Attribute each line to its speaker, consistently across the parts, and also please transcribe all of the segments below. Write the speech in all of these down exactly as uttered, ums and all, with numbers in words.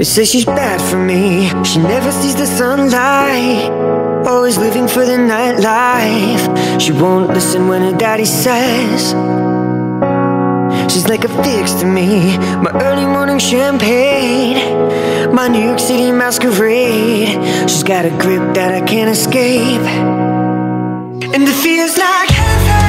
Speaker 1: They say she's bad for me. She never sees the sunlight, always living for the nightlife. She won't listen when her daddy says. She's like a fix to me, my early morning champagne, my New York City masquerade. She's got a grip that I can't escape, and it feels like heaven.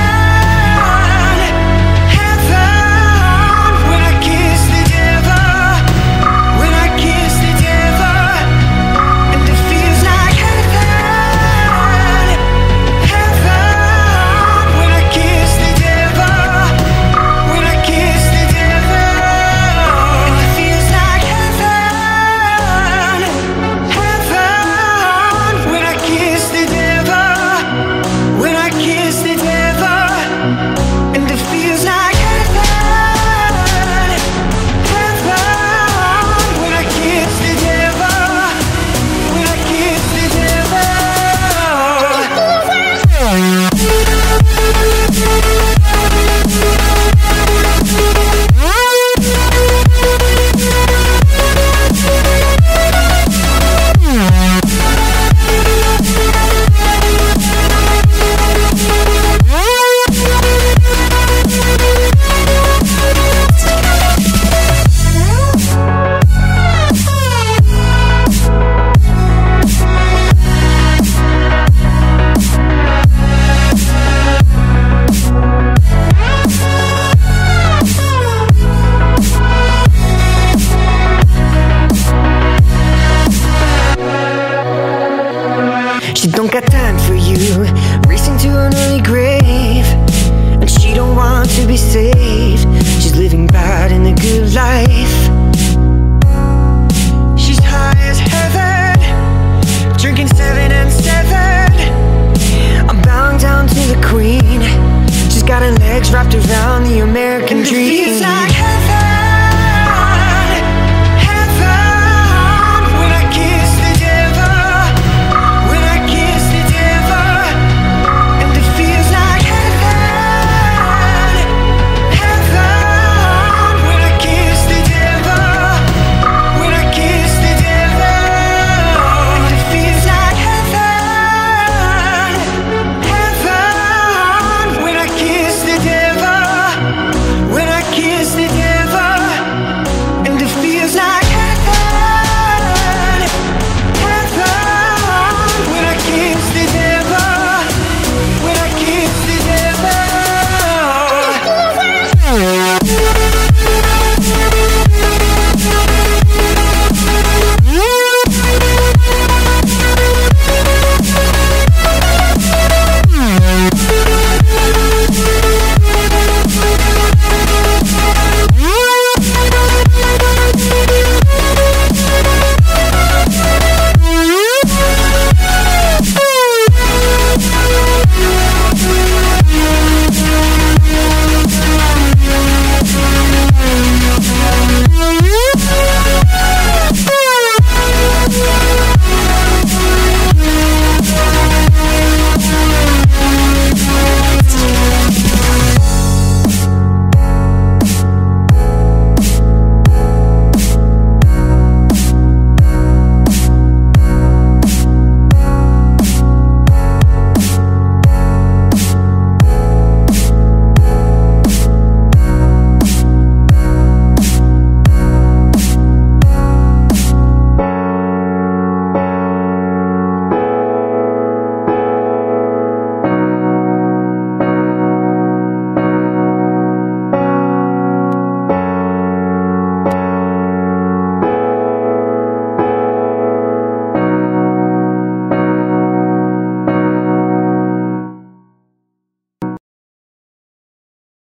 Speaker 1: She don't got time for you, racing to an early grave, and she don't want to be saved. She's living bad in the good life. She's high as heaven, drinking seven and seven. I'm bowing down to the queen. She's got her legs wrapped around the American dream.